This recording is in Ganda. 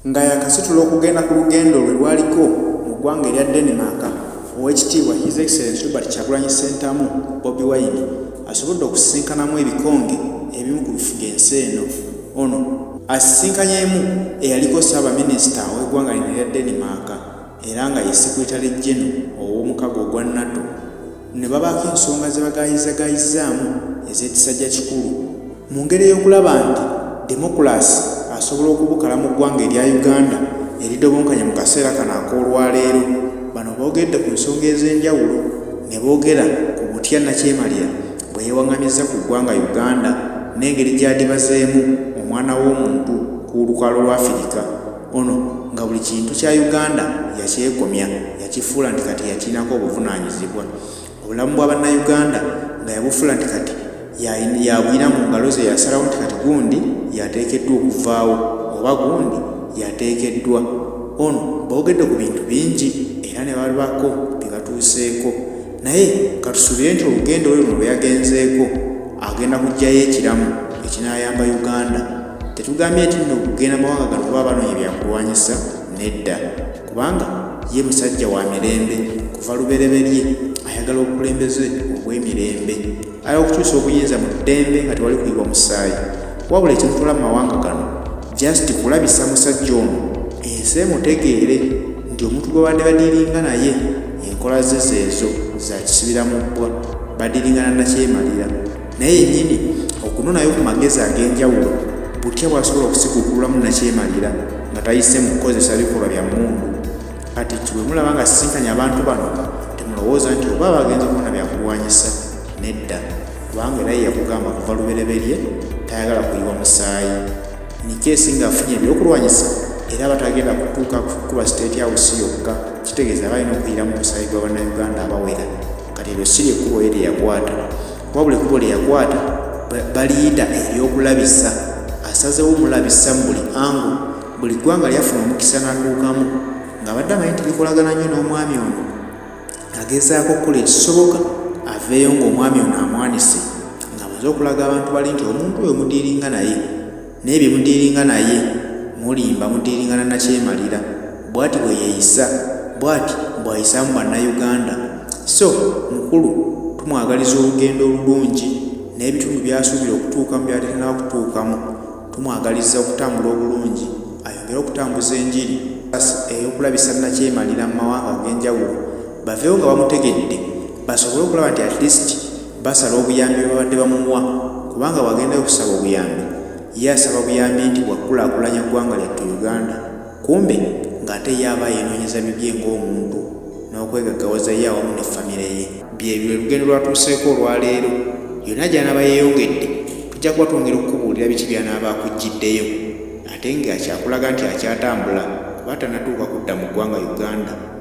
nga yakasitula okugenda ku lugendo lwe lwaliko mu ggwanga erya Denmark, Oweekitiibwa His Excellency Robert Kyagulanyi Ssentamu Bobi Wine asobodde okusisinkanamu ebikonge ebimu ku bifuga ensi eno. Ono asisinkanyeemu eyaliko Ssaabaminisita w'eggwanga lino erya Denmark era nga ye Secretary General ow'omukago ogwa NATO. Ne babaako ensonga ze bagayizagayizaamu ez'ekisajja kikulu mu ngeri ey'okulaba nti demokulasi asobola okubukala mu ggwanga erya Uganda eridobonkanya mu kaseera kano ak'olwaleero. Bano boogedde ku nsonga ez'enjawulo ne boogera ku butya Nakyemalira bwe yeewaŋŋamizza ku ggwanga Uganda n'engeri gy'adibazeemu omwana w'omuntu ku lukalu lwa Afirika. Ono nga buli kintu kya Uganda yakyekomya, yakifuula nti kati yakirinako obuvunaanyizibwa. Obulamu bwa bannayuganda nga yabufuula nti kati yabwina mu ngalo ze, yasalawo nti kati gundi yateekeddwa okuvaawo oba gundi yateekeddwa. Ono boogedde ku bintu bingi era ne balabako bye batuuseeko, naye katusuubire nti olugendo lwe luno lwe yagenzeeko agenda kuggyayo ekiramu ekinaayamba Uganda. Tetugambye nti nno okugenda mawanga gano kuba banoonya byakulwanyisa, nedda, kubanga ye musajja wa mirembe kuva lubereberye, ayagala obukulembeze obw'emirembe, ayagala okukyusa obuyinza mu ddembe nga tewali kuyiwa musaayi. Wabula ekimutwala mu mawanga gano just kulabisa musajja ono ensi emutegeere nti omuntu gwe badde badiiringa naye enkola ze ezo zakisibira mu bbwa, badiiringana Nakyemalira. Naye yennyini okunonayo ku magezi ag'enjawulo butya bw'asobola okusikukululamu Nakyemalira nga tayise mu kukozesa bikolwa bya mmundu. Kati bwe mulaba nga asisinkanya abantu bano temulowooza nti oba bagenze okufuna byakulwanyisa, nedda, kubanga era ye yakugamba kuva lubereberye tayagala kuyiwa musaayi. Nikeesi ng'afunye ebyokulwanyisa era batagenda kutuuka kukuba State House yokka, kitegeeza balina okuyiramu omusaayi gwa bannayuganda abawera. Kati eryo si lyekkubo ye lyeyakwata, wabula ekkubo lyeyakwata baliyita ery'okulabisa. Asazeewo omulabisa mu buli angu, buli ggwanga lyafuna omukisa n'atuukamu ng'abadde amanyi nti likolagana nnyo n'omwami ono, agezaako okukola ekisoboka aveeyo ng'omwami ono amwanise, ng'amaze okulaga abantu bali nti omuntu oyo mudiiringa naye, naye bye mudiiringa naye mulimba mudiiringana Nakyemalira, bw'ati bwe yeeyisa, bw'ati bw'ayisaamu bannayuganda. So mukulu, tumwagaliza olugendo olulungi n'ebitundu by'asuubira okutuukamu by'ateekera okutuukamu, tumwagaliza okutambula obulungi, ayongere okutambuza enjiri ey'okulabisa Nakyemalira mu mawanga ag'enjawulo, baveewo nga bamutegedde, basobole okulaba nti at least basala obuyambi bwe babadde bamuwa, kubanga bw'agendayo okusaba obuyambi ye asaba buyambi nti bwakulaakulanya ggwanga lyattu Uganda, kumbe ng'ate ye aba yeenoonyeza bibye ng'omuntu n'okwegaggawaza ye awamu ne famire ye. Byebyo olugendo lwatuuseeko olwaleero, yonna gy'anaaba yeeyongedde tujja kuba twongera okukubuulira biki by'anaaba akuggyiddeyo, ate ng'akyakulaga nti akyatambula kuba tanatuuka kudda mu ggwanga Uganda.